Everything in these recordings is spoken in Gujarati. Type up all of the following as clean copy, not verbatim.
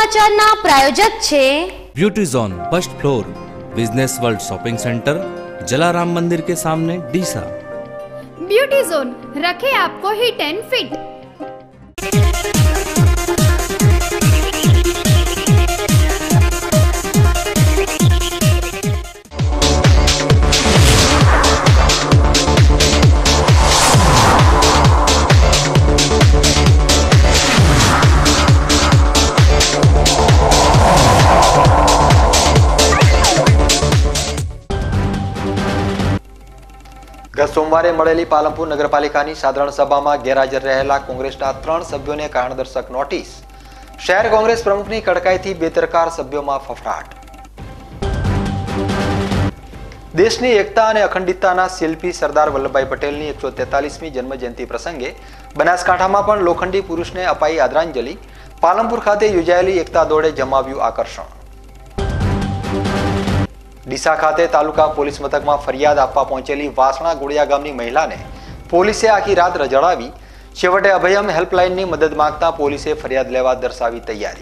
સમાચારના પ્રાયોજક છે beauty zone first floor business world shopping centre Jalaram मंदिर के सामने डीसा। ब्यूटी जोन रखे आपको हिट एंड फिट। ગત સોમવારે મળેલી પાલનપુર નગરપાલિકાની સાધારણ સભામાં ગેરહાજર રહેલા કોંગ્રેસના 3 સભ્યોને કારણદર્શક નોટિસ। શહેર કોંગ્રેસ પ્રમુખની કડકાઈથી બેદરકાર સભ્યોમાં ફફડાટ। દેશની એકતા અને અખંડિતતાના શિલ્પી સરદાર વલ્લભભાઈ પટેલની 143મી જન્મજયંતિ પ્રસંગે બનાસકાંઠામાં પણ લોખંડી પુરુષને અપાઈ આદરાંજલિ। પાલનપુર ખાતે યોજાયેલી એકતા દોડે જમાવ્યું આકર્ષણ। ડીસા ખાતે તાલુકા પોલીસ મથકમાં ફરિયાદ આપવા પહોંચેલી વાસણા ગોળિયા ગામની મહિલાને પોલીસે આખી રાત રજડાવી। છેવટે અભયમ હેલ્પલાઇનની મદદ માંગતા પોલીસે ફરિયાદ લેવા દર્શાવી તૈયારી।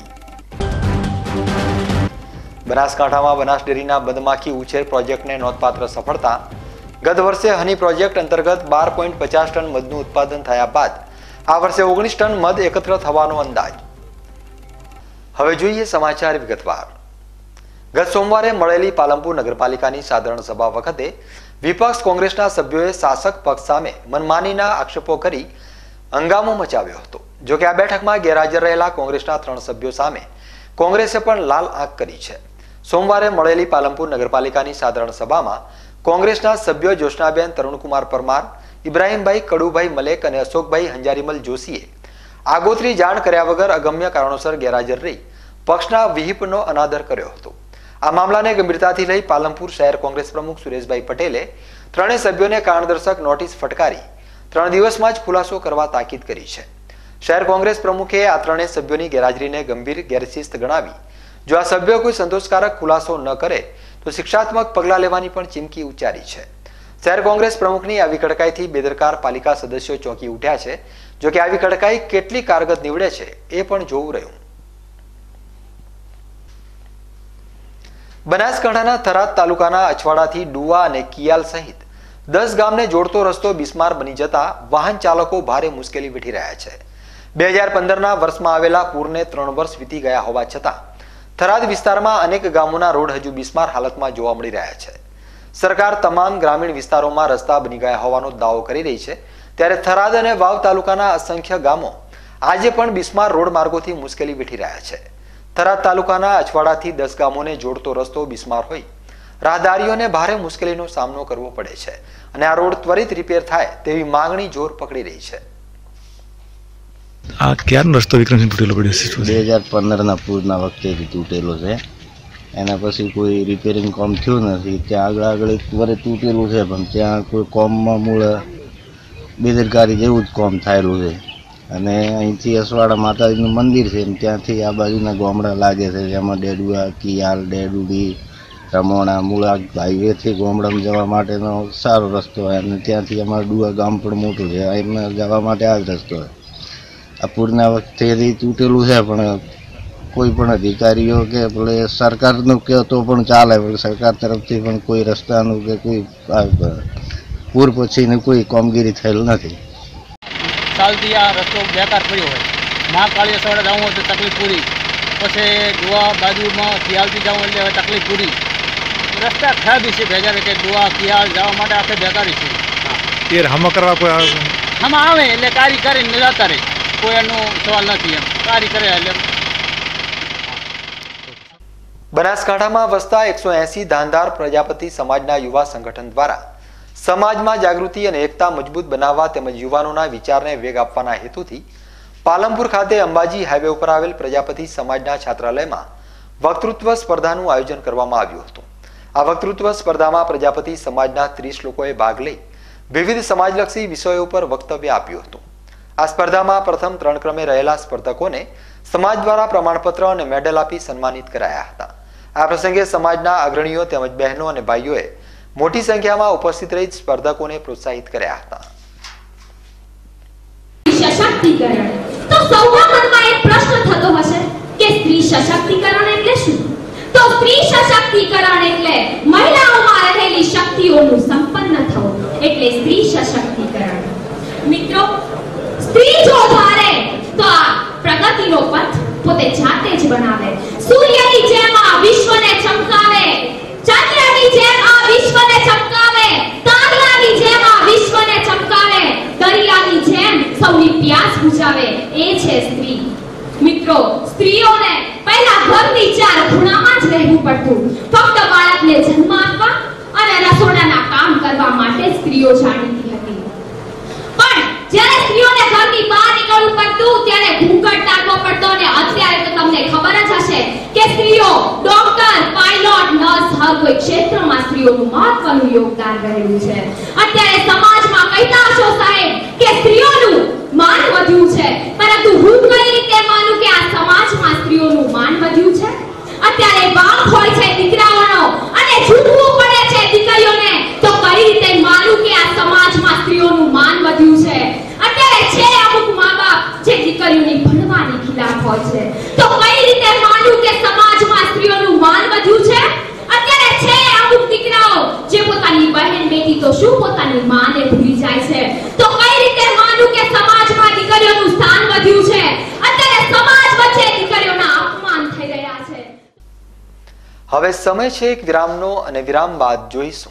બનાસકાંઠામાં બનાસ ડેરીના મધમાખી ઉછેર પ્રોજેક્ટને નોંધપાત્ર સફળતા। ગત વર્ષે હની પ્રોજેક્ટ અંતર્ગત 12.50 ટન મધનું ઉત્પાદન થયા બાદ આ વર્ષે 19 ટન મધ એકત્ર થવાનો અંદાજ। હવે જોઈએ સમાચાર વિગતવાર। ગત સોમવારે મળેલી પાલનપુર નગરપાલિકાની સાધારણ સભા વખતે વિપક્ષ કોંગ્રેસના સભ્યોએ શાસક પક્ષ સામે મનમાનીના આક્ષેપો કરી હંગામો મચાવ્યો હતો। જો કે આ બેઠકમાં ગેરહાજર રહેલા કોંગ્રેસના 3 સભ્યો સામે કોંગ્રેસે પણ લાલ આંખ કરી છે। સોમવારે મળેલી પાલનપુર નગરપાલિકાની સાધારણ સભામાં કોંગ્રેસના સભ્યો જોશનાબેન તરુણકુમાર પરમાર, ઇબ્રાહીમભાઈ કડુભાઈ મલેક અને અશોકભાઈ હંજારીમલ જોશીએ આગોતરી જાણ કર્યા વગર અગમ્ય કારણોસર ગેરહાજર રહી પક્ષના વિહિપનો અનાદર કર્યો હતો। આ મામલાને ગંભીરતાથી લઈ પાલનપુર શહેર કોંગ્રેસ પ્રમુખ સુરેશભાઈ પટેલે 3 સભ્યોને કારણદર્શક નોટિસ ફટકારી 3 દિવસમાં જ ખુલાસો કરવા તાકીદ કરી છે। શહેર કોંગ્રેસ પ્રમુખે આ 3 સભ્યોની ગેરહાજરીને ગંભીર ગેરશિસ્ત ગણાવી જો આ સભ્યો કોઈ સંતોષકારક ખુલાસો ન કરે તો શિક્ષાત્મક પગલાં લેવાની પણ ચીમકી ઉચ્ચારી છે। શહેર કોંગ્રેસ પ્રમુખની આવી કડકાઈથી બેદરકાર પાલિકા સદસ્યો ચોંકી ઉઠ્યા છે। જો કે આવી કડકાઈ કેટલી કારગત નીવડે છે એ પણ જોવું રહ્યું। બનાસકાંઠાના થરાદ તાલુકાના અછવાડાથી ડુવા અને કિયાલ સહિત 10 ગામને જોડતો રસ્તો બિસ્માર બની જતા વાહન ચાલકો ભારે મુશ્કેલી વેઠી રહ્યા છે। 2015ના વર્ષમાં આવેલા પૂરને 3 વર્ષ વીતી ગયા હોવા છતાં થરાદ વિસ્તારમાં અનેક ગામોના રોડ હજુ બિસ્માર હાલતમાં જોવા મળી રહ્યા છે। સરકાર તમામ ગ્રામીણ વિસ્તારોમાં રસ્તા બની ગયા હોવાનો દાવો કરી રહી છે, ત્યારે થરાદ અને વાવ તાલુકાના અસંખ્ય ગામો આજે પણ બિસ્માર રોડ માર્ગોથી મુશ્કેલી વેઠી રહ્યા છે। થરાદ તાલુકાના અછવાડાથી 10 ગામોને જોડતો રસ્તો બિસ્માર હોય રાહદારીઓને ભારે મુશ્કેલીનો સામનો કરવો પડે છે અને આ રોડ ત્વરિત રિપેર થાય તેવી માંગણી જોર પકડી રહી છે। આ ક્યારનો રસ્તો વિક્રમસિંહ તૂટેલો પડ્યો છે? 2015ના પૂરના વખતે તૂટેલો છે, એના પછી કોઈ રિપેરિંગ કામ થયું નથી। ત્યાં આગળ એક વરે તૂટેલું છે પણ ત્યાં કોઈ કામમાં મૂળ બેદરકારી જેવું જ કામ થયેલું છે। અને અહીંથી અસવાડા માતાજીનું મંદિર છે, ત્યાંથી આ બાજુના ગામડા લાગે છે, જેમાં ડેડુઆ, કિયાલ, ડેડુડી, રમોણા, મુળા હાઈવેથી ગામડામાં જવા માટેનો સારો રસ્તો હોય અને ત્યાંથી અમારું ડુઆ ગામ પણ મોટું છે, એમાં જવા માટે આ જ રસ્તો હોય। આ પૂરના વખતેથી તૂટેલું છે પણ કોઈ પણ અધિકારીઓ કે એટલે સરકારનું કહે તો પણ ચાલે, પણ સરકાર તરફથી પણ કોઈ રસ્તાનું કે કોઈ પૂર પછીની કોઈ કામગીરી થયેલ નથી। સાલથી આ રસ્તો બેકાર પડ્યો હોય। મહાકાળી અસવાડા જવું હોય તો તકલીફ પૂરી, પછી ડુઆ બાજુમાં કિયાલથી જવું એટલે હવે તકલીફ પૂરી। રસ્તા ખરાબી છે ભેગા કે ડુઆ કિયાલ જવા માટે આખે બેકારી છે। યાર હમો કરવા કોઈ આમાં આવે એટલે કારી કરીને જતા રહે, કોઈ એનો સવાલ નથી, એમ કારી કરે એટલે। બનાસકાંઠામાં વસતા 180 ધાનદાર પ્રજાપતિ સમાજના યુવા સંગઠન દ્વારા સમાજમાં જાગૃતિ અને એકતા મજબૂત બનાવવા તેમજ યુવાનોના વિચારને વેગ આપવાના હેતુથી પાલનપુર ખાતે અંબાજી હાઈવે ઉપર આવેલ પ્રજાપતિ સમાજના છાત્રાલયમાં વક્તૃત્વ સ્પર્ધાનું આયોજન કરવામાં આવ્યું હતું। આ વક્તૃત્વ સ્પર્ધામાં પ્રજાપતિ સમાજના 30 લોકોએ ભાગ લઈ વિવિધ સમાજલક્ષી વિષયો ઉપર વક્તવ્ય આપ્યું હતું। આ સ્પર્ધામાં પ્રથમ 3 ક્રમે રહેલા સ્પર્ધકોને સમાજ દ્વારા પ્રમાણપત્ર અને મેડલ આપી સન્માનિત કરાયા હતા। આ પ્રસંગે સમાજના અગ્રણીઓ તેમજ બહેનો અને ભાઈઓએ મોટી સંખ્યામાં ઉપસ્થિત રહી સ્પર્ધકોને પ્રોત્સાહિત કર્યા હતા। સશક્તિકરણ તો સૌના મનમાં એક પ્રશ્ન થતો હશે કે સ્ત્રી સશક્તિકરણ એટલે શું? તો સ્ત્રી સશક્તિકરણ એટલે મહિલાઓમાં રહેલી શક્તિઓનું સંપન્ન થવું એટલે સ્ત્રી સશક્તિકરણ. મિત્રો, સ્ત્રી જો ધારે તો આ પ્રગતિનો પથ પોતે જાતે જ બનાવે. સૂર્યની જેમ આ વિશ્વને ચમકાવે, ચંદ્રની જેમ આ વિશ્વને ચમકાવે, તાંદલાની જેમ આ વિશ્વને ચમકાવે, દરિયાની જેમ સૌની પ્યાસ બુઝાવે. એ છે સ્ત્રી. મિત્રો, સ્ત્રીઓને પહેલા ઘરની ચાર ખૂણામાં જ રહેવું પડતું. ફક્ત બાળકને જન્મ આપવા અને રસોડાના કામ કરવા માટે સ્ત્રીઓ જાણીતી હતી. પણ જ્યારે સ્ત્રીઓને ઘરની બહાર નીકળવું પડતું ત્યારે ઘૂંઘટ ટાળવો પડતો. અને અત્યારે તો તમને ખબર જ હશે કે સ્ત્રીઓ ડોક્ટર, પાયલોટ, નર્સ, હર કોઈ ક્ષેત્રમાં સ્ત્રીઓનું મહત્વનું યોગદાન રહેલું છે. અત્યારે સમાજમાં કહેતા હશો સાહેબ કે સ્ત્રીઓનું માન વધ્યું છે, પરંતુ હું કઈ રીતે માનું કે આ સમાજમાં સ્ત્રીઓનું માન વધ્યું છે? અત્યારે બાપ હોય છે દીકરાઓનો અને ઝૂકવું પડે છે દીકરીઓને, તો કઈ રીતે માનું કે આ સમાજમાં સ્ત્રીઓનું માન વધ્યું છે? અત્યારે છે અમુક મા-બાપ જે દીકરીઓની ભણવાની ખિલાફ હોય છે, તો કઈ રીતે માનું કે સમાજમાં સ્ત્રીઓનું માન વધ્યું છે? અત્યારે છે અમુક દીકરાઓ જે પોતાની બહેન બેટી તો શું પોતાની માને ભૂલી જાય છે, તો કઈ રીતે માનું કે સમાજમાં દીકરીઓનું સ્થાન વધ્યું છે? અત્યારે સમાજ વચ્ચે દીકરીઓના અપમાન થઈ રહ્યા છે. હવે સમય છે એક વિરામનો અને વિરામ બાદ જોઈશું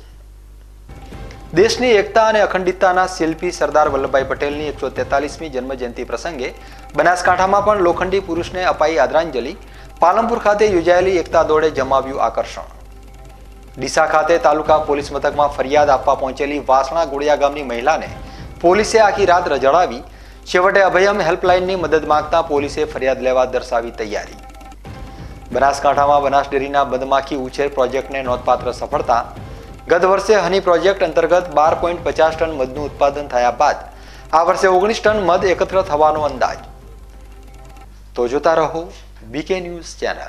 દેશની એકતા અને અખંડિતતાના શિલ્પી સરદાર વલ્લભભાઈ પટેલની 143મી જન્મજયંતિ પ્રસંગે બનાસકાંઠામાં પણ લોખંડી પુરુષને અપાઈ આદરાંજલિ. પાલનપુર ખાતે યોજાયેલી એકતા દોડે જમાવ્યું આકર્ષણ. ડીસા ખાતે તાલુકા પોલીસ મથકમાં ફરિયાદ આપવા પહોંચેલી વાસણા ગોળિયા ગામની મહિલાને પોલીસે આખી રાત રજડાવી. છેવટે અભયમ હેલ્પલાઇનની મદદ માંગતા પોલીસે ફરિયાદ લેવા દર્શાવી તૈયારી. બનાસકાંઠામાં બનાસ ડેરીના મધમાખી ઉછેર પ્રોજેક્ટને નોંધપાત્ર સફળતા. ગત વર્ષે હની પ્રોજેક્ટ અંતર્ગત 12.50 ટન મધનું ઉત્પાદન થયા બાદ આ વર્ષે 19 ટન મધ એકત્ર થવાનો અંદાજ. તો જોતા રહો બીકે ન્યૂઝ ચેનલ.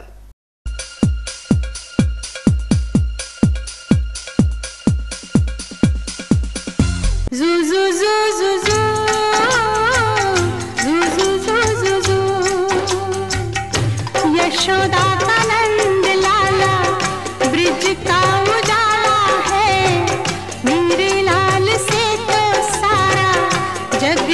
यशोदा का नंद लाला ब्रिज का उजाला है, मेरे लाल से तो सारा जग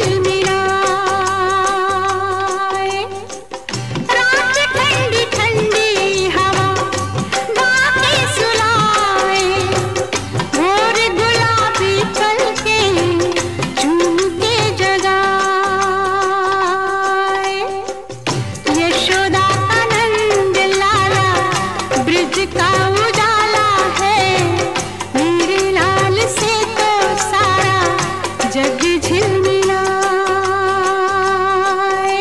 झिलमिलाए. रात ठंडी ठंडी हवा गाके सुलाए, भोर गुलाबी पलके चूम के जगाए. यशोदा का उजाला है, मेरे लाल से तो सारा जग झिलमिलाए.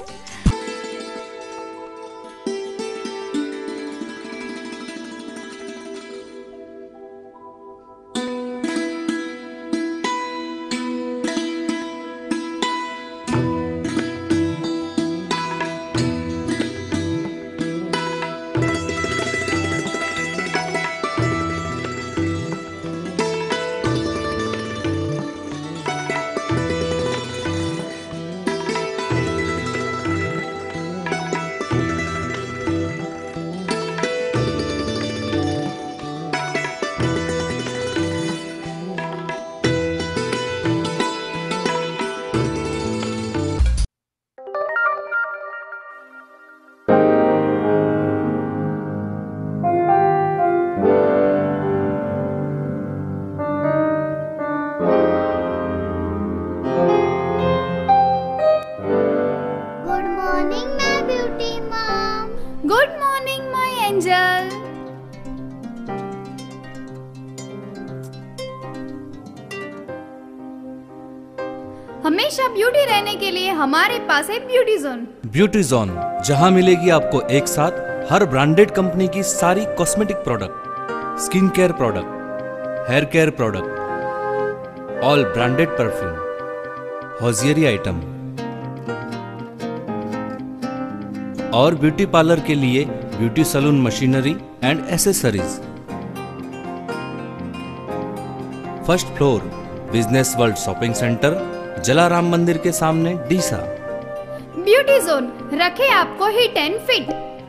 हमेशा ब्यूटी रहने के लिए हमारे पास है ब्यूटी जोन. ब्यूटी जोन, जहां मिलेगी आपको एक साथ हर ब्रांडेड कंपनी की सारी cosmetic product, skin care product, hair care product, all branded perfume, hosiery item और ब्यूटी पार्लर के लिए beauty salon machinery and accessories. First floor, business world shopping centre, Jalaram मंदिर के सामने, डीसा. ब्यूटी जोन रखे आपको hit and fit.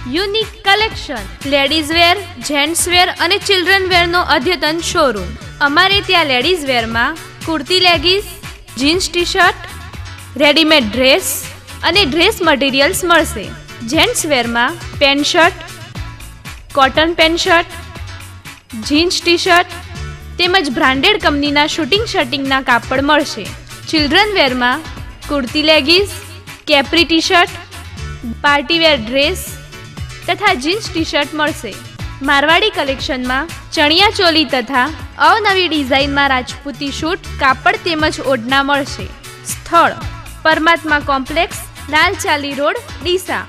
Unique collection, ladies wear, gents wear અને ચિલ્ડ્રન વેરનો અદ્યતન શોરૂમ. અમારે ત્યાં લેડીઝ વેરમાં kurti leggings, jeans T shirt, readymade dress અને ડ્રેસ મટીરિયલ્સ મળશે. જેન્ટ્સ વેરમાં pant shirt, cotton pant shirt, jeans T shirt તેમજ બ્રાન્ડેડ કંપનીના શૂટિંગ શર્ટિંગના કાપડ મળશે. ચિલ્ડ્રન વેરમાં kurti leggings, capri T shirt, party wear dress તથા જીન્સ ટી શર્ટ મળશે. મારવાડી કલેક્શનમાં ચણિયા ચોલી તથા અવનવી ડિઝાઇનમાં રાજપૂતી શૂટ કાપડ તેમજ ઓઢણા મળશે. સ્થળ પરમાત્મા કોમ્પ્લેક્સ, લાલચાલી રોડ, ડીસા.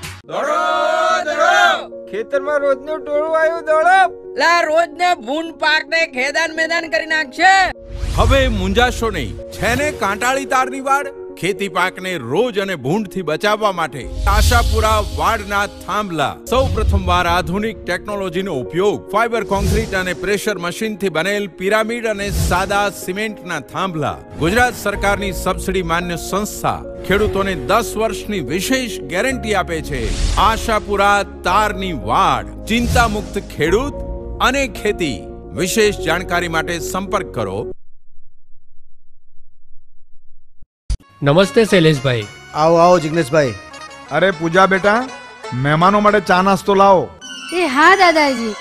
ખેતરમાં રોજનું ટોળું આવ્યું દોડો લા રોજને ભૂંડ પાકને ખેદાન મેદાન કરી નાખશે. હવે મુંજાશો નહીં, છે ને કાંટાળી તારની વાડ. ખેતી પાકને રોજ અને ભૂંડથી બચાવવા માટે આશાપુરા વાડના થાંભલા. સૌ પ્રથમવાર આધુનિક ટેકનોલોજીનો ઉપયોગ, ફાઈબર કોન્ક્રીટ અને પ્રેશર મશીનથી બનેલ પિરામિડ અને સાદા સિમેન્ટના થાંભલા. ગુજરાત સરકારની સબસિડી માન્ય સંસ્થા ખેડૂતોને 10 વર્ષની વિશેષ ગેરંટી આપે છે. આશાપુરા તારની વાડ, ચિંતા મુક્ત ખેડૂત અને ખેતી. વિશેષ જાણકારી માટે સંપર્ક કરો. નમસ્તે શૈલેષભાઈ. આવો આવો જિગ્નેશભાઈ. અરે પૂજા બેટા, મહેમાનો માટે ચા નાસ્તો લાવો. એ હા દાદાજી.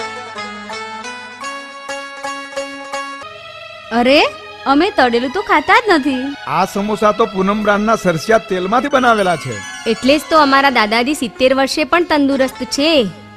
અરે અમે તળેલું તો ખાતા જ નથી. આ સમોસા તો પૂનમ બ્રાન્ડના સરસિયા તેલમાંથી બનાવેલા છે. એટલે જ તો અમારા દાદાજી 70 વર્ષે પણ તંદુરસ્ત છે.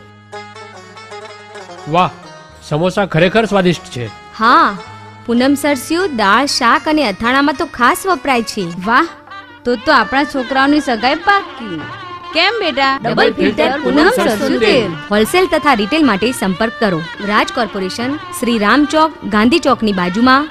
વાહ, સમોસા ખરેખર સ્વાદિષ્ટ છે. હા, પૂનમ સરસ્યું દાળ, શાક અને અથાણામાં તો ખાસ વપરાય છે. વાહ, તો આપણા છોકરાઓની સગાઈ પાકી. કેમ બેટા? ડબલ ફિલ્ટર પૂનમ સરસ્યું તેલ. હોલસેલ તથા રિટેલ માટે સંપર્ક કરો. રાજ કોર્પોરેશન, શ્રી રામ ચોક, ગાંધી ચોકની બાજુમાં.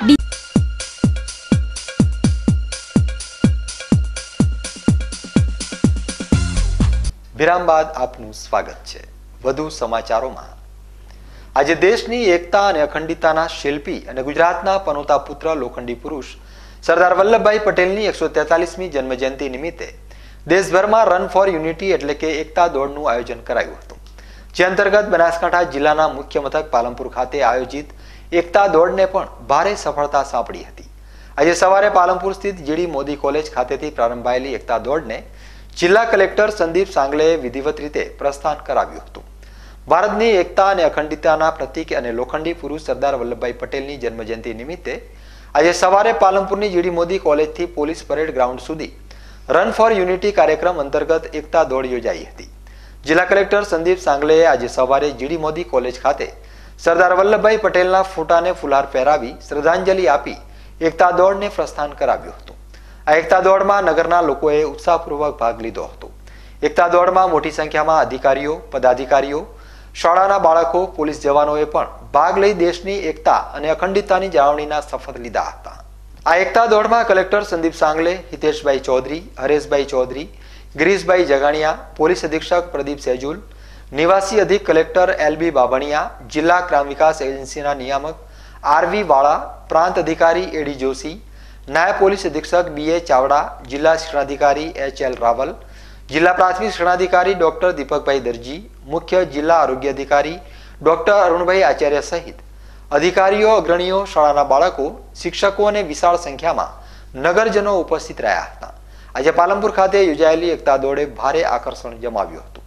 વિરામ બાદ આપનું સ્વાગત છે. વધુ સમાચારોમાં. આજે દેશની એકતા અને અખંડિતતાના શિલ્પી અને ગુજરાતના પનોતા પુત્ર લોખંડી પુરુષ સરદાર વલ્લભભાઈ પટેલની 143મી જન્મજયંતિ નિમિત્તે દેશભરમાં રન ફોર યુનિટી એટલે કે એકતા દોડનું આયોજન કરાયું હતું. જે અંતર્ગત બનાસકાંઠા જિલ્લાના મુખ્ય મથક પાલનપુર ખાતે આયોજિત એકતા દોડને પણ ભારે સફળતા સાંપડી હતી. આજે સવારે પાલનપુર સ્થિત જીડી મોદી કોલેજ ખાતેથી પ્રારંભાયેલી એકતા દોડને જિલ્લા કલેક્ટર સંદીપ સાંગલેએ વિધિવત રીતે પ્રસ્થાન કરાવ્યું હતું. ભારતની એકતા અને અખંડિતતાના પ્રતીક અને લોખંડી પુરુષ સરદાર વલ્લભભાઈ પટેલની જન્મજયંતિ નિમિત્તે આજે સવારે પાલનપુરની જીડી મોદી કોલેજથી પોલીસ પરેડ ગ્રાઉન્ડ સુધી રન ફોર યુનિટી કાર્યક્રમ અંતર્ગત એકતા દોડ યોજાઈ હતી. જિલ્લા કલેક્ટર સંદીપ સાંગલેએ આજે સવારે જીડી મોદી કોલેજ ખાતે સરદાર વલ્લભભાઈ પટેલના ફોટાને ફુલહાર પહેરાવી શ્રદ્ધાંજલિ આપી એકતા દોડને પ્રસ્થાન કરાવ્યું હતું. આ એકતા દોડમાં નગરના લોકોએ ઉત્સાહપૂર્વક ભાગ લીધો હતો. એકતા દોડમાં મોટી સંખ્યામાં અધિકારીઓ, પદાધિકારીઓ, શાળાના બાળકો, પોલીસ જવાનોએ પણ ભાગ લઈ દેશની એકતા અને અખંડિતતાની જાળવણીના શપથ લીધા હતા. આ એકતા દોડમાં કલેક્ટર સંદીપ સાંગલે, હિતેશભાઈ ચૌધરી, હરેશભાઈ ચૌધરી, ગિરીશભાઈ જગાણિયા, પોલીસ અધિક્ષક પ્રદીપ સેજુલ, નિવાસી અધિક કલેક્ટર LB બાભણિયા, જિલ્લા ગ્રામ વિકાસ એજન્સીના નિયામક RV વાળા, પ્રાંત અધિકારી AD જોશી, નાયબ પોલીસ અધિક્ષક BA ચાવડા, જિલ્લા શિક્ષણાધિકારી HL રાવલ, જિલ્લા પ્રાથમિક શિક્ષણાધિકારી ડોક્ટર દીપકભાઈ દરજી, મુખ્ય જિલ્લા આરોગ્ય અધિકારી ડોક્ટર અરુણભાઈ આચાર્ય સહિત અધિકારીઓ, અગ્રણીઓ, શાળાના બાળકો, શિક્ષકો અને વિશાળ સંખ્યામાં નગરજનો ઉપસ્થિત રહ્યા હતા. આજે પાલનપુર ખાતે યોજાયેલી એકતા દોડે ભારે આકર્ષણ જમાવ્યું હતું.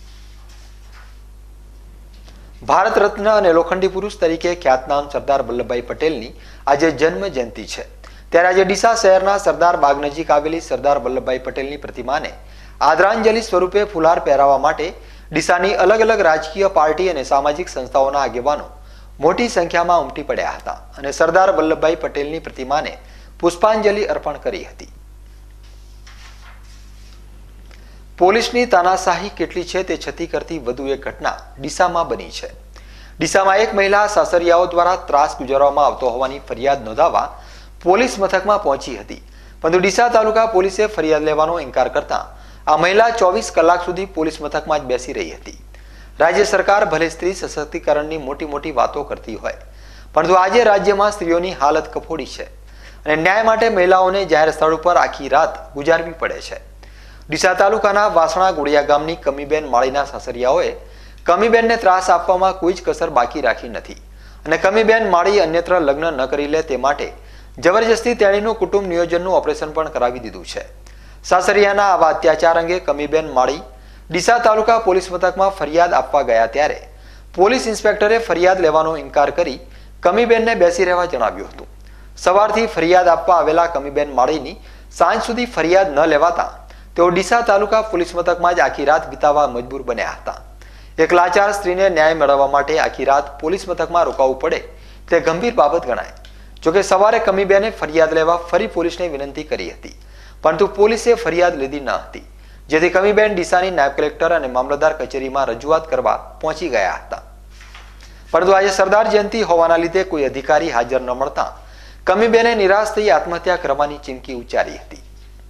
ભારત રત્ન અને લોખંડી પુરુષ તરીકે ખ્યાતનામ સરદાર વલ્લભભાઈ પટેલની આજે જન્મ જયંતિ છે. ત્યારે આજે ડીસા શહેરના સરદાર બાગ નજીક આવેલી સરદાર વલ્લભભાઈ પટેલની પ્રતિમાને આદરાંજલિ સ્વરૂપે ફુલહાર પહેરાવવા માટે ડીસાની અલગ અલગ રાજકીય પાર્ટી અને સામાજિક સંસ્થાઓના આગેવાનો મોટી સંખ્યામાં ઉમટી પડ્યા હતા અને સરદાર વલ્લભભાઈ પટેલની પ્રતિમાને પુષ્પાંજલિ અર્પણ કરી હતી. પોલીસની તાનાશાહી કેટલી છે તે છતી કરતી વધુ એક ઘટના ડીસામાં બની છે. ડીસામાં એક મહિલા સાસરિયાઓ દ્વારા ત્રાસ ગુજારવામાં આવતો હોવાની ફરિયાદ નોંધાવવા પોલીસ મથકમાં પહોંચી હતી, પરંતુ ડીસા તાલુકા પોલીસે ફરિયાદ લેવાનો ઇનકાર કરતા આ મહિલા 24 કલાક સુધી પોલીસ મથકમાં જ બેસી રહી હતી. રાજ્ય સરકાર ભલે સ્ત્રી સશક્તિકરણની મોટી મોટી વાતો કરતી હોય, પરંતુ આજે રાજ્યમાં સ્ત્રીઓની હાલત કફોડી છે અને ન્યાય માટે મહિલાઓને જાહેર સ્થળ ઉપર આખી રાત ગુજારવી પડે છે. ડીસા તાલુકાના વાસણા ગુડિયા ગામની કમીબેન માળીના સાસરિયાઓએ કમીબેનને ત્રાસ આપવામાં કોઈ જ કસર બાકી રાખી નથી અને કમીબેન માળી અન્યત્ર લગ્ન ન કરી લે તે માટે જબરજસ્તી તેણીનું કુટુંબ નિયોજનનું ઓપરેશન પણ કરાવી દીધું છે. સાસરિયાના આવા અત્યાચાર અંગે કમીબેન માળી ડીસા તાલુકા પોલીસ મથકમાં ફરિયાદ આપવા ગયા ત્યારે પોલીસ ઇન્સ્પેક્ટરે ફરિયાદ લેવાનો ઇનકાર કરી કમીબેનને બેસી રહેવા જણાવ્યું હતું. સવારથી ફરિયાદ આપવા આવેલા કમીબેન માળીની સાંજ સુધી ફરિયાદ ન લેવાતા તેઓ ડીસા તાલુકા પોલીસ મથકમાં જ આખી રાત વિતાવવા મજબૂર બન્યા હતા. એક લાચાર સ્ત્રીને ન્યાય મેળવવા માટે આખી રાત પોલીસ મથકમાં રોકાવું પડે તે ગંભીર બાબત ગણાય. જોકે સવારે કમીબેને ફરિયાદ લેવા ફરી પોલીસને વિનંતી કરી હતી, પરંતુ પોલીસે ફરિયાદ લીધી ન હતી, જેથી કમીબેન ડીસાની નાયબ કલેક્ટર અને મામલતદાર કચેરીમાં રજૂઆત કરવા પહોંચી ગયા હતા. પરંતુ આજે સરદાર જયંતિ હોવાના લીધે કોઈ અધિકારી હાજર ન મળતા કમીબેને નિરાશ થઈ આત્મહત્યા કરવાની ચીમકી ઉચ્ચારી હતી.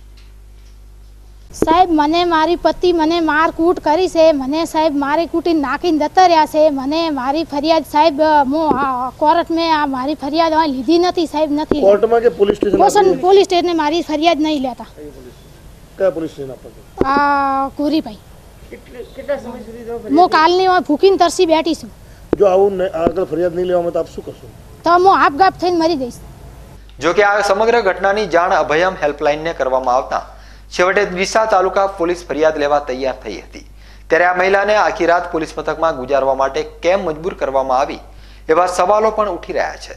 સાહેબ, મને મારી પતિ મને મારકૂટ કરી છે. મને સાહેબ મારી કૂટી નાખીને જતા રહ્યા છે. મને મારી ફરિયાદ સાહેબ હું કોર્ટમાં આ મારી ફરિયાદ લીધી નથી સાહેબ. નથી કોર્ટમાં કે પોલીસ સ્ટેશન? પોલીસ સ્ટેશને મારી ફરિયાદ નહીં લેતા. કયા પોલીસ સ્ટેશન આપો? આ કુરીભાઈ. કેટલા સમય સુધી હું કાલની ભૂખીને તરસી બેઠી છું. જો આવું આગળ ફરિયાદ નહીં લેવામાં તો આપ શું કરશો? તો હું આપઘાત થઈને મરી જઈશ. જો કે આ સમગ્ર ઘટનાની જાણ અભયમ હેલ્પલાઇનને કરવામાં આવતા છેવટે ડીસા તાલુકા પોલીસ ફરિયાદ લેવા તૈયાર થઈ હતી. ત્યારે આ મહિલાને આખી રાત પોલીસ મથકમાં ગુજારવા માટે કેમ મજબૂર કરવામાં આવી એવા સવાલો પણ ઉઠી રહ્યા છે.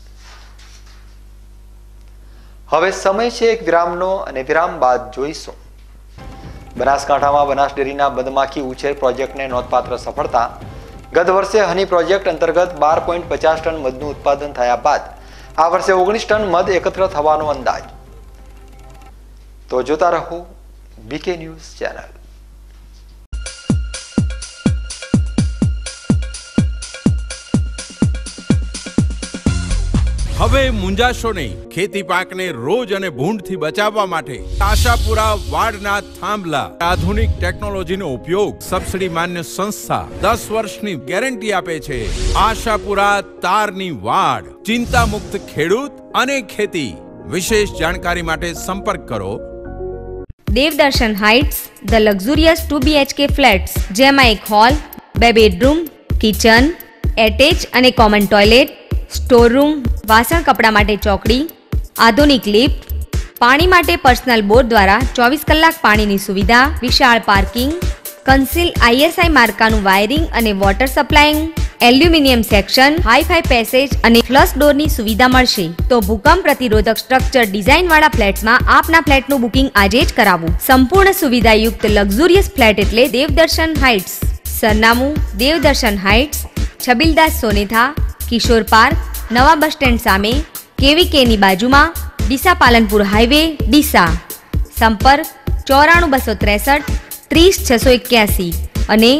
હવે સમય છે એક વિરામનો અને વિરામ બાદ જોઈશું. બનાસકાંઠામાં બનાસ ડેરીના મધમાખી ઉછેર પ્રોજેક્ટને નોંધપાત્ર સફળતા. ગત વર્ષે હની પ્રોજેક્ટ અંતર્ગત 12.50 ટન મધનું ઉત્પાદન થયા બાદ આ વર્ષે 19 ટન મધ એકત્ર થવાનો અંદાજ. તો જોતા રહો બીકે ન્યૂઝ ચેનલ. હવે મૂંઝાશો નહીં. ખેતી પાકને રોજ અને ભૂંડથી બચાવવા માટે આશાપુરા વાડના થાંભલા આધુનિક ટેકનોલોજીનો ઉપયોગ સબસિડી માન્ય સંસ્થા 10 વર્ષની ગેરંટી આપે છે. આશાપુરા તારની વાડ, ચિંતા મુક્ત ખેડૂત અને ખેતી. વિશેષ જાણકારી માટે સંપર્ક કરો Devdarshan heights, the luxurious 2 BHK flats, જેમાં એક હોલ, 2 બેડરૂમ, કિચન, એટેચ અને કોમન ટોયલેટ, સ્ટોર રૂમ, વાસણ કપડા માટે ચોકડી, આધુનિક લિફ્ટ, પાણી માટે પર્સનલ બોર દ્વારા 24 કલાક પાણીની સુવિધા, વિશાળ પાર્કિંગ, કન્સીલ ISI માર્કાનું વાયરિંગ અને water supplying, aluminium section, hi-fi passage અને ફ્લશ ડોરની સુવિધા મળશે. તો ભૂકંપ પ્રતિરોધક સ્ટ્રક્ચર ડિઝાઇન વાળા ફ્લેટ્સમાં આપના ફ્લેટનું બુકિંગ આજે જ કરાવો. સંપૂર્ણ સુવિધાયુક્ત લક્ઝુરિયસ ફ્લેટ એટલે દેવદર્શન હાઇટ્સ. સરનામું દેવદર્શન હાઇટ્સ, છબીલદાસ સોનેથા, કિશોર પાર્ક, નવા બસ સ્ટેન્ડ સામે, KVKની બાજુમાં, ડીસા પાલનપુર હાઈવે, ડીસા. સંપર્ક 94 263 30 681 અને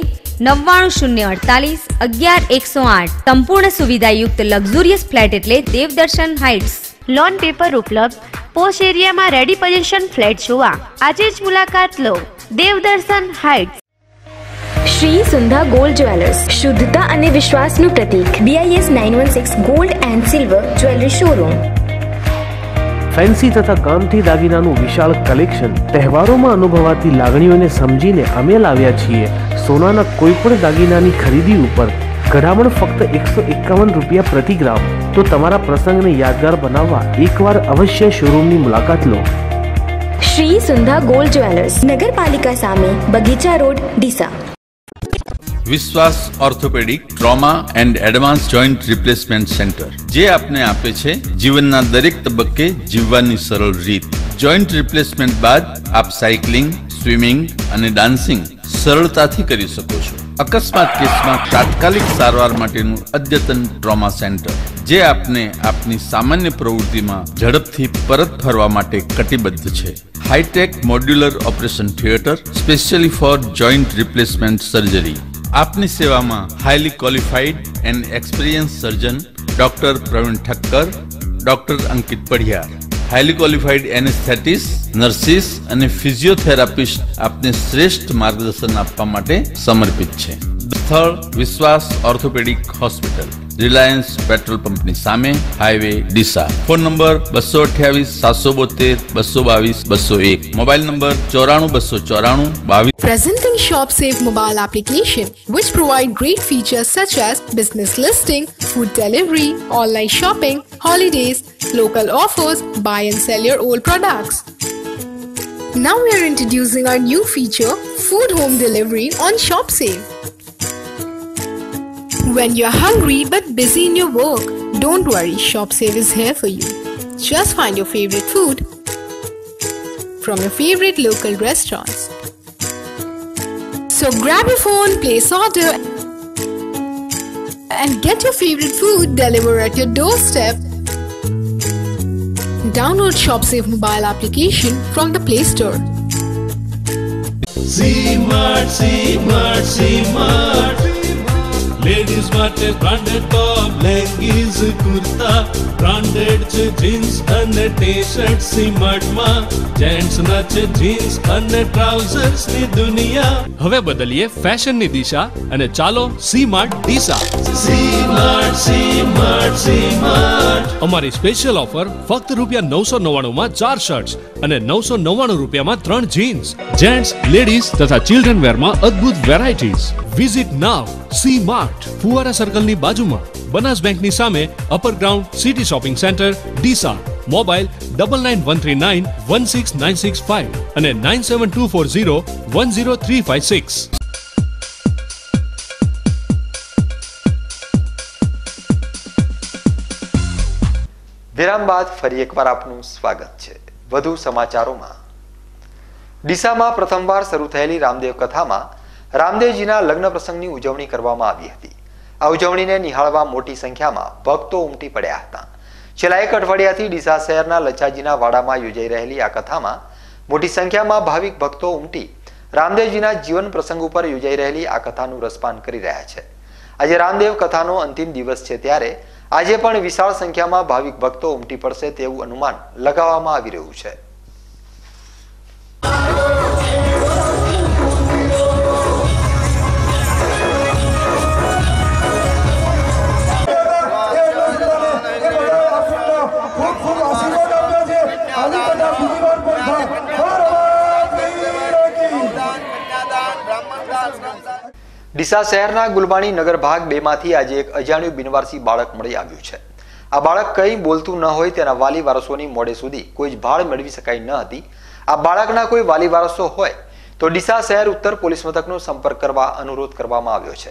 99 048 11 108. સંપૂર્ણ સુવિધાયુક્ત લક્ઝુરિયસ ફ્લેટ એટલે દેવદર્શન હાઇટ્સ. લોન પેપર ઉપલબ્ધ. પોશ એરિયામાં રેડી પોઝિશન ફ્લેટ જોવા આજે જ મુલાકાત લો. Devdarshan heights. Shri Sundha gold jewellers, શુદ્ધતા અને વિશ્વાસનું પ્રતીક. BIS 916 gold and silver jewellery showroom. Fancy તથા કામથી દાગીનાનું વિશાળ કલેક્શન. તહેવારોમાં અનુભવાતી લાગણીઓને સમજીને અમે લાવ્યા છીએ સોનાના કોઈ પણ દાગીનાની ખરીદી ઉપર ઘડામણ ફક્ત 151 રૂપિયા પ્રતિ ગ્રામ. તો તમારા પ્રસંગને યાદગાર બનાવવા એકવાર અવશ્ય શોરૂમની મુલાકાત લો. શ્રી સુંધા ગોલ્ડ જ્વેલર્સ, નગરપાલિકા સામે, બગીચા road, Deesa. Vishwas orthopaedic trauma and advance joint replacement centre, જે આપને આપે છે જીવનના દરેક તબક્કે જીવવાની સરળ રીત. જોઈન્ટ રિપ્લેસમેન્ટ બાદ આપ સાયકલિંગ, સ્વિમિંગ અને ડાન્સિંગ સરળતાથી કરી શકો છો. અકસ્માત કેસમાં તાત્કાલિક સારવાર માટેનું અદ્યતન ટ્રોમા સેન્ટર, જે આપને આપની સામાન્ય પ્રવૃત્તિમાં ઝડપથી પરત ફરવા માટે કટિબદ્ધ છે. Hi-tech modular operation theatre specially for joint replacement surgery. આપની સેવામાં highly qualified and experience surgeon doctor Praveen Thakkar, doctor Ankit Padhiyar, highly qualified anaesthetist, nurses અને ફિઝિયોથેરાપિસ્ટ આપને શ્રેષ્ઠ માર્ગદર્શન આપવા માટે સમર્પિત છે. સ્થળ વિશ્વાસ ઓર્થોપેડિક હોસ્પિટલ, રિલાયન્સ પેટ્રોલ પંપની સામે, highway Deesa. Phone number 228 772 222 201. Mobile number 94 294 22. Presenting ShopSafe mobile application, which provide great features such as business listing, food delivery, online shopping, holidays, local offers, buy and sell your old products. Now we are introducing our new feature, food home delivery on ShopSafe. When you're hungry but busy in your work, don't worry, ShopSafe is here for you. Just find your favorite food from your favorite local restaurants. So grab your phone, place order and get your favorite food delivered at your doorstep. Download ShopSafe mobile application from the Play Store. C-Mart, C-Mart, C-Mart. Ladies માટે branded top, leggings, kurta, branded છે જીન્સ અને ટી-શર્ટ C-Martમાં. જેન્ટ્સના છે જીન્સ અને ટ્રાઉઝર્સની દુનિયા. હવે બદલીએ ફેશનની દિશા અને ચાલો C-Mart Deesa. C-Mart, C-Mart, C-Mart. અમારી સ્પેશિયલ ઓફર ફક્ત ₹999માં 4 શર્ટ્સ અને ₹999માં 3 જીન્સ. જેન્ટ્સ, લેડીઝ તથા ચિલ્ડ્રન વેરમાં અદ્ભુત વેરાયટીઝ. વિઝિટ નાવ C-Mart, ફુવારા સર્કલની બાજુમાં, બનાસ બેંકની સામે, upper ground, city shopping centre, Deesa. Mobile 9913916965 અને 9724010356. વિરામ બાદ ફરી એકવાર આપનું સ્વાગત છે. વધુ સમાચારોમાં, ડીસામાં પ્રથમવાર શરૂ થયેલી રામદેવ કથામાં રામદેવજીના લગ્ન પ્રસંગની ઉજવણી કરવામાં આવી હતી. આ ઉજવણીને નિહાળવા મોટી સંખ્યામાં ભક્તો ઉમટી પડ્યા હતા. છેલ્લા એક અઠવાડિયાથી ડીસા શહેરના લચ્છાજીના વાડામાં યોજાઈ રહેલી આ કથામાં મોટી સંખ્યામાં ભાવિક ભક્તો ઉમટી રામદેવજીના જીવન પ્રસંગ ઉપર યોજાઈ રહેલી આ કથાનું રસપાન કરી રહ્યા છે. આજે રામદેવ કથાનો અંતિમ દિવસ છે, ત્યારે આજે પણ વિશાળ સંખ્યામાં ભાવિક ભક્તો ઉમટી પડશે તેવું અનુમાન લગાવવામાં આવી રહ્યું છે. ડીસા શહેરના ગુલબાણી નગર ભાગ 2 માંથી આજે એક અજાણ્યું બિનવારસી બાળક મળી આવ્યું છે. આ બાળક કંઈ બોલતું ન હોય તેના વાલી વારસોની મોડે સુધી કોઈ જ ભાળ મેળવી શકાઈ ન હતી. આ બાળકના કોઈ વાલી વારસો હોય તો ડીસા શહેર ઉત્તર પોલીસ મથકનો સંપર્ક કરવા અનુરોધ કરવામાં આવ્યો છે.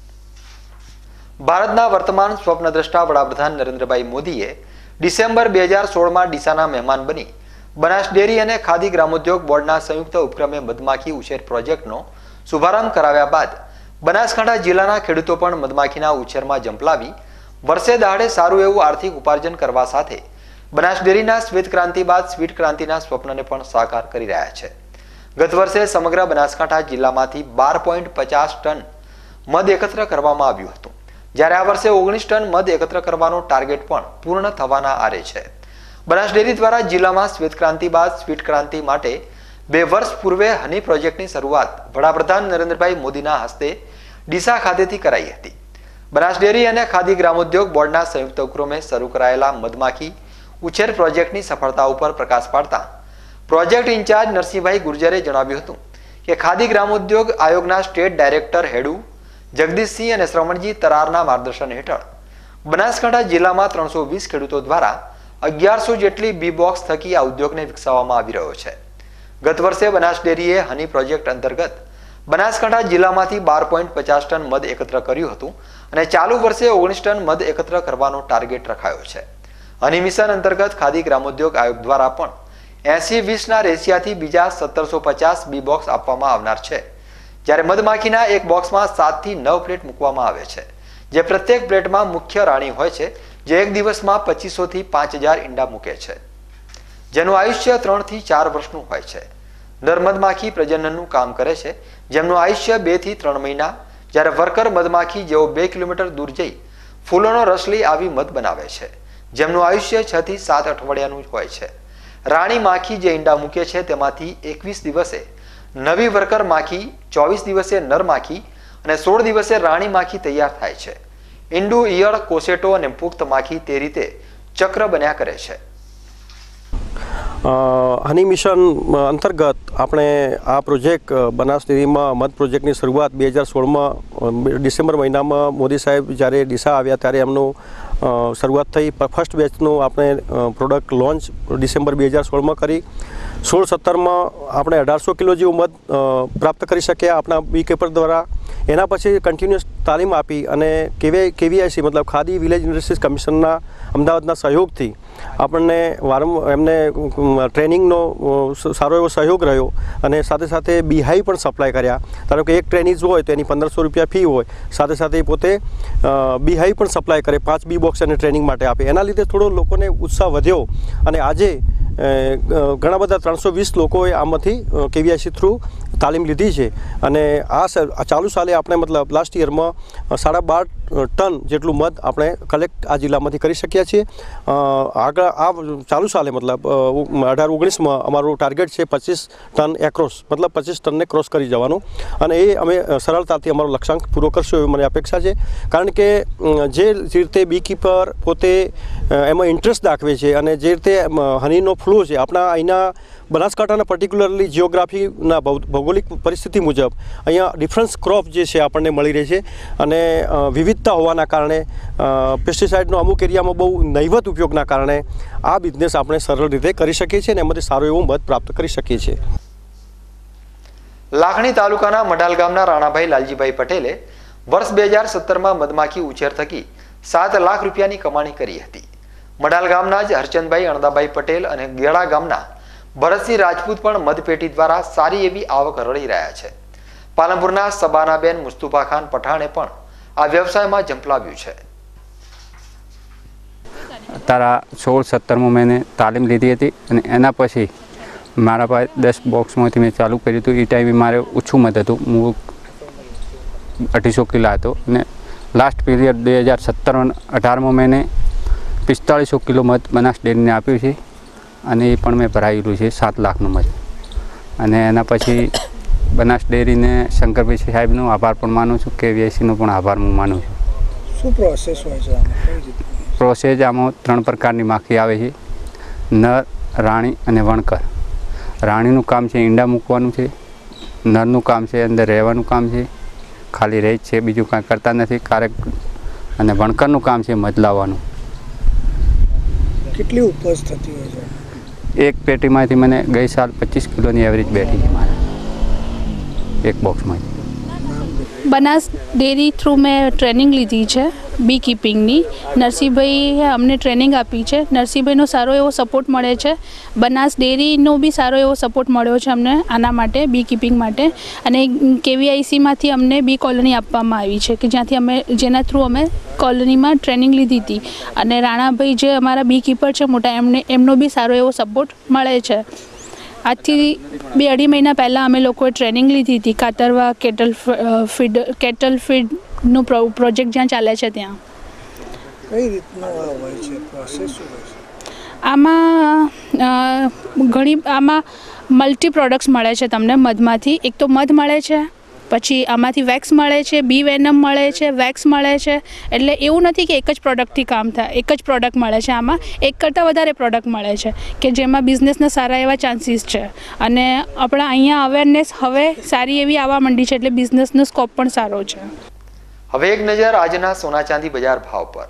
ભારતના વર્તમાન સ્વપ્નદ્રષ્ટા વડાપ્રધાન નરેન્દ્રભાઈ મોદીએ ડિસેમ્બર 2016માં ડીસાના મહેમાન બની બનાસ ડેરી અને ખાદી ગ્રામોદ્યોગ બોર્ડના સંયુક્ત ઉપક્રમે મધમાખી ઉછેર પ્રોજેક્ટનો શુભારંભ કરાવ્યા બાદ બનાસકાંઠા જિલ્લાના ખેડૂતો પણ મધમાખીના ઉછેરમાં ઝંપલાવી વર્ષે દહાડે સારું એવું આર્થિક ઉપાર્જન કરવા સાથે બનાસ ડેરીના શ્વેત ક્રાંતિ બાદ સ્વીટ ક્રાંતિના સ્વપ્નને પણ સાકાર કરી રહ્યા છે. ગત વર્ષે સમગ્ર બનાસકાંઠા જિલ્લામાંથી 12.50 ટન મધ એકત્ર કરવામાં આવ્યું હતું, જ્યારે આ વર્ષે 19 ટન મધ એકત્ર કરવાનો ટાર્ગેટ પણ પૂર્ણ થવાના આરે છે. બનાસ ડેરી દ્વારા જિલ્લામાં શ્વેત ક્રાંતિ બાદ સ્વીટ ક્રાંતિ માટે 2 વર્ષ પૂર્વે હની પ્રોજેક્ટની શરૂઆત વડાપ્રધાન નરેન્દ્રભાઈ મોદીના હસ્તે ડીસા ખાતેથી કરાઈ હતી. બનાસ ડેરી અને ખાદી ગ્રામોદ્યોગ બોર્ડના સંયુક્ત ઉપક્રમે શરૂ કરાયેલા મધમાખી ઉછેર પ્રોજેક્ટની સફળતા ઉપર પ્રકાશ પાડતા પ્રોજેક્ટ ઇન્ચાર્જ નરસિંહભાઈ ગુર્જરે જણાવ્યું હતું કે ખાદી ગ્રામોદ્યોગ આયોગના સ્ટેટ ડાયરેક્ટર હેડુ જગદીશસિંહ અને શ્રવણજી તરારના માર્ગદર્શન હેઠળ બનાસકાંઠા જિલ્લામાં 320 ખેડૂતો દ્વારા 1100 જેટલી બી બોક્સ થકી આ ઉદ્યોગને વિકસાવવામાં આવી રહ્યો છે. ગત વર્ષે બનાસ ડેરીએ હની પ્રોજેક્ટ અંતર્ગત બનાસકાંઠા જિલ્લામાંથી 12.50 ટન મધ એકત્ર કર્યું હતું અને ચાલુ વર્ષે 19 ટન મધ એકત્ર કરવાનો ટાર્ગેટ રખાયો છે. હની મિશન અંતર્ગત ખાદી ગ્રામોદ્યોગ આયોગ દ્વારા પણ 80-20ના રેશિયાથી બીજા 1750 બી બોક્સ આપવામાં આવનાર છે, જ્યારે મધમાખીના એક બોક્સમાં 7 થી 9 પ્લેટ મૂકવામાં આવે છે, જે પ્રત્યેક પ્લેટમાં મુખ્ય રાણી હોય છે, જે એક દિવસમાં 2500 થી 5000 ઈંડા મૂકે છે, જેનું આયુષ્ય 3 થી 4 વર્ષનું હોય છે. નર મધમાખી પ્રજનનનું કામ કરે છે, જેમનું આયુષ્ય 2 થી 3 મહિના, જ્યારે વર્કર મધમાખી જેઓ 2 કિલોમીટર દૂર જઈ ફૂલોનો રસ લઈ આવી મધ બનાવે છે, જેમનું આયુષ્ય 6 થી 7 અઠવાડિયાનું હોય છે. રાણી માખી જે ઈંડા મૂકે છે તેમાંથી 21 દિવસે નવી વર્કર માખી, 24 દિવસે નર માખી અને 16 દિવસે રાણી માખી તૈયાર થાય છે. ઈંડુ, ઈયળ, કોસેટો અને પુખ્ત માખી તે રીતે ચક્ર બન્યા કરે છે. હની મિશન અંતર્ગત આપણે આ પ્રોજેક્ટ બનાસ ડેરીમાં મધ પ્રોજેક્ટની શરૂઆત 2016માં ડિસેમ્બર મહિનામાં મોદી સાહેબ જ્યારે ડીસા આવ્યા ત્યારે એમનું શરૂઆત થઈ. ફર્સ્ટ બેચનું આપણે પ્રોડક્ટ લોન્ચ ડિસેમ્બર 2016માં કરી. 16-17માં આપણે 1800 કિલો જેવું મધ પ્રાપ્ત કરી શક્યા આપણા બી કીપર દ્વારા. એના પછી કન્ટિન્યુઅસ તાલીમ આપી અને કેવીઆઈસી મતલબ ખાદી વિલેજ ઇન્ડસ્ટ્રીઝ કમિશનના અમદાવાદના સહયોગથી આપણને વારંવાર એમને ટ્રેનિંગનો સારો એવો સહયોગ રહ્યો અને સાથે સાથે બીહાઈ પણ સપ્લાય કર્યા. ધારો કે એક ટ્રેનિઝ હોય તો એની 1500 રૂપિયા ફી હોય, સાથે સાથે પોતે બીહાઈ પણ સપ્લાય કરે, 5 બી બોક્સ એને ટ્રેનિંગ માટે આપે. એના લીધે થોડો લોકોને ઉત્સાહ વધ્યો અને આજે ઘણા બધા 320 લોકોએ આમાંથી કેવીઆઈસી થ્રુ તાલીમ લીધી છે અને આ ચાલુ સાલે આપણે મતલબ લાસ્ટ યરમાં 12.5 ટન જેટલું મધ આપણે કલેક્ટ આ જિલ્લામાંથી કરી શક્યા છીએ. આગળ આ ચાલુ સાલે મતલબ 18-19માં અમારું ટાર્ગેટ છે 25 ટન એક્રોસ, મતલબ 25 ટનને ક્રોસ કરી જવાનું અને એ અમે સરળતાથી અમારો લક્ષ્યાંક પૂરો કરશું એવી મને અપેક્ષા છે. કારણ કે જે રીતે બી કીપર પોતે એમાં ઇન્ટરેસ્ટ દાખવે છે અને જે રીતે હનીનો ફ્લો છે આપણા અહીંના બનાસકાંઠાના પર્ટિક્યુલરલી જિયોગ્રાફીના ભૌગોલિક પરિસ્થિતિ મુજબ અહીંયા ડિફરન્સ ક્રોપ જે છે આપણને મળી રહે છે અને વિવિધતા હોવાના કારણે પેસ્ટિસાઇડનો અમુક એરિયામાં બહુ નહીવત ઉપયોગના કારણે આ બિઝનેસ આપણે સરળ રીતે કરી શકીએ છીએ અને એમાંથી સારો એવો મધ પ્રાપ્ત કરી શકીએ છીએ. લાખણી તાલુકાના મડાલ ગામના રાણાભાઈ લાલજીભાઈ પટેલે વર્ષ 2017માં મધમાખી ઉછેર થકી 7 લાખ રૂપિયાની કમાણી કરી હતી. મડાલ ગામના જ હરચંદભાઈ અણદાભાઈ પટેલ અને ગેડા ગામના ભરતસિંહ રાજપૂત પણ મધપેટી દ્વારા સારી એવી આવક રળી રહ્યા છે. પાલનપુરના સબાનાબેન મુસ્તુફા ખાન પઠાણે પણ આ વ્યવસાયમાં ઝંપલાવ્યું છે. તારા 16-17માં મેં તાલીમ લીધી હતી અને એના પછી મારા પાસે 10 બોક્સમાંથી મેં ચાલુ કર્યું હતું. એ ટાઈમે મારે ઓછું મધ હતું, હું 250 કિલો હતો અને લાસ્ટ પીરિયડ 2017-18માં મેં 4500 કિલો મધ બનાસ ડેરીને આપ્યું છે અને એ પણ મેં ભરાયેલું છે 7 લાખનું મધ. અને એના પછી બનાસ ડેરીને શંકરભાઈ સાહેબનો આભાર પણ માનું છું, કેવીઆઈસીનો પણ આભાર હું માનું છું. શું પ્રોસેસ હોય છે? પ્રોસેસ આમાં 3 પ્રકારની માખી આવે છે, નર, રાણી અને વણકર. રાણીનું કામ છે ઈંડા મૂકવાનું છે, નરનું કામ છે અંદર રહેવાનું કામ છે, ખાલી રહે છે, બીજું કાંઈ કરતા નથી ક્યારેક, અને વણકરનું કામ છે મધ લાવવાનું. કેટલી ઉપજ થતી હોય છે? એક પેટીમાંથી મને ગઈ સાલ 25 કિલોની એવરેજ બેઠી છે મારે એક બોક્સમાં. બનાસ ડેરી થ્રુ મેં ટ્રેનિંગ લીધી છે બી કીપિંગની. નરસિંહભાઈએ અમને ટ્રેનિંગ આપી છે. નરસિંહભાઈનો સારો એવો સપોર્ટ મળે છે. બનાસ ડેરીનો બી સારો એવો સપોર્ટ મળ્યો છે અમને આના માટે, બી કીપિંગ માટે. અને કેવીઆઈસીમાંથી અમને બી કોલોની આપવામાં આવી છે કે જ્યાંથી અમે જેના થ્રુ અમે કોલોનીમાં ટ્રેનિંગ લીધી હતી. અને રાણાભાઈ જે અમારા બી કીપર છે મોટા, એમનો બી સારો એવો સપોર્ટ મળે છે. આજથી 2-2.5 મહિના પહેલાં અમે લોકોએ ટ્રેનિંગ લીધી હતી કાતરવા કેટલ ફીડનો પ્રોજેક્ટ જ્યાં ચાલે છે ત્યાં. કઈ રીતનો હોય છે પ્રોસેસ? શું હોય છે આમાં મલ્ટી પ્રોડક્ટ્સ મળે છે તમને મધમાંથી. એક તો મધ મળે છે, પછી આમાંથી વેક્સ મળે છે, બી વેનમ મળે છે, વેક્સ મળે છે. એટલે એવું નથી કે એક જ પ્રોડક્ટથી કામ થાય, એક જ પ્રોડક્ટ મળે છે. આમાં એક કરતાં વધારે પ્રોડક્ટ મળે છે કે જેમાં બિઝનેસના સારા એવા ચાન્સીસ છે. અને આપણા અહીંયા અવેરનેસ હવે સારી એવી આવવા માંડી છે એટલે બિઝનેસનો સ્કોપ પણ સારો છે. હવે એક નજર આજના સોના ચાંદી બજાર ભાવ પર.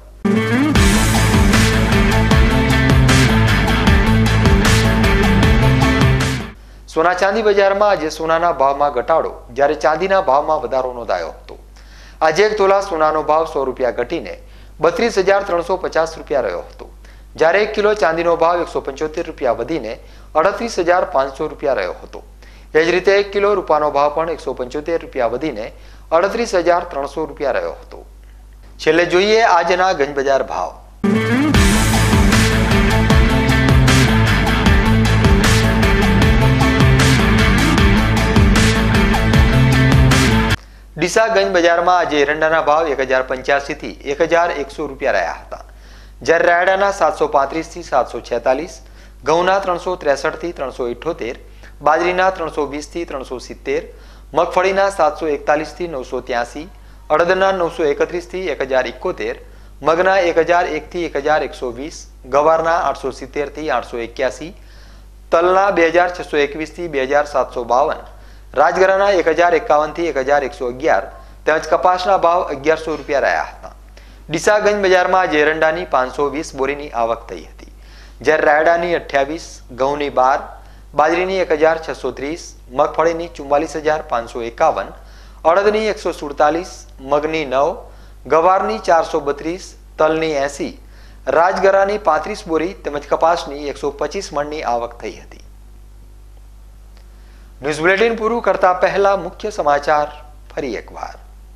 સોના ચાંદી બજારમાં આજે સોનાના ભાવમાં ઘટાડો જ્યારે ચાંદીના ભાવમાં વધારો નોંધાયો હતો. આજે 1 તોલા સોનાનો ભાવ 100 રૂપિયા ઘટીને 32,350 રૂપિયા રહ્યો હતો, જ્યારે 1 કિલો ચાંદીનો ભાવ 175 રૂપિયા વધીને 38,500 રૂપિયા રહ્યો હતો. એ જ રીતે 1 કિલો રૂપાનો ભાવ પણ 175 રૂપિયા વધીને 38,300 રૂપિયા રહ્યો હતો. છેલ્લે જોઈએ આજના ગંજ બજાર ભાવ. ડીસા ગંજ બજારમાં આજે એરંડાના ભાવ 1085 થી 1100 રૂપિયા રહ્યા હતા, જ્યારે રાયડાના 735 થી 746, ઘઉંના 363 થી 378, બાજરીના 320 થી 370, મગફળીના 741 થી 983, અડદના 931 થી 1071, મગના 1001 થી 1120, ગવારના 870 થી 881, તલના 2621 થી 2752, રાજગરાના 1051 થી 1111 તેમજ કપાસના ભાવ 1100 રૂપિયા રહ્યા હતા. ડીસાગંજ બજારમાં જેરંડાની 520 બોરીની આવક થઈ હતી, જ્યારે રાયડાની 28, ઘઉંની 12, બાજરીની 1630, મગફળીની 44551, અડદની 147, મગની 9, ગવારની 432, તલની 80, રાજગરાની 35 બોરી તેમજ કપાસની 125 મણની આવક થઈ હતી. ન્યૂઝ બુલેટિન પૂરું કરતા પહેલા મુખ્ય સમાચાર ફરી એકવાર.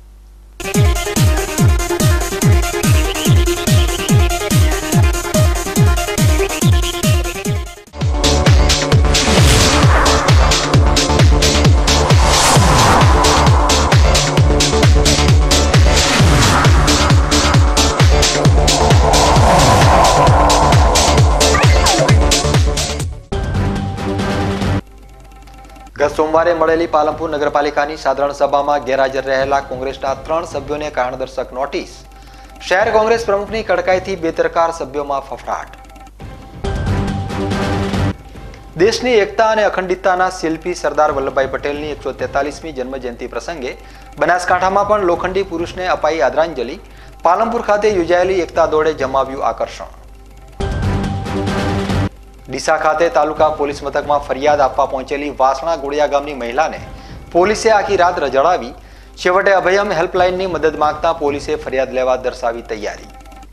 ગત સોમવારે મળેલી પાલનપુર નગરપાલિકાની સાધારણ સભામાં ગેરહાજર રહેલા કોંગ્રેસના 3 સભ્યોને કારણદર્શક નોટિસ. શહેર કોંગ્રેસ પ્રમુખની કડકાઈથી બેદરકાર સભ્યોમાં ફફડાટ. દેશની એકતા અને અખંડિતતાના શિલ્પી સરદાર વલ્લભભાઈ પટેલની 143મી જન્મજયંતિ પ્રસંગે બનાસકાંઠામાં પણ લોખંડી પુરુષને અપાઈ આદરાંજલિ. પાલનપુર ખાતે યોજાયેલી એકતા દોડે જમાવ્યું આકર્ષણ. ડીસા ખાતે તાલુકા પોલીસ મથકમાં ફરિયાદ આપવા પહોંચેલી વાસણા ગોળિયા ગામની મહિલાને પોલીસે આખી રાત રજડાવી. છેવટે અભયમ હેલ્પલાઇનની મદદ માંગતા પોલીસે ફરિયાદ લેવા દર્શાવી તૈયારી.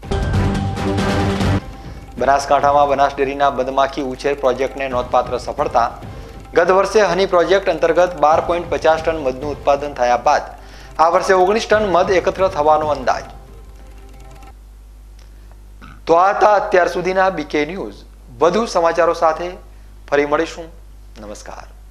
બનાસકાંઠામાં બનાસ ડેરીના મધમાખી ઉછેર પ્રોજેક્ટને નોંધપાત્ર સફળતા. ગત વર્ષે હની પ્રોજેક્ટ અંતર્ગત 12.50 ટન મધનું ઉત્પાદન થયા બાદ આ વર્ષે 19 ટન મધ એકત્ર થવાનો અંદાજ. તો આ હતા અત્યાર સુધીના બીકે ન્યૂઝ. વધુ સમાચારો સાથે ફરી મળીશું. નમસ્કાર.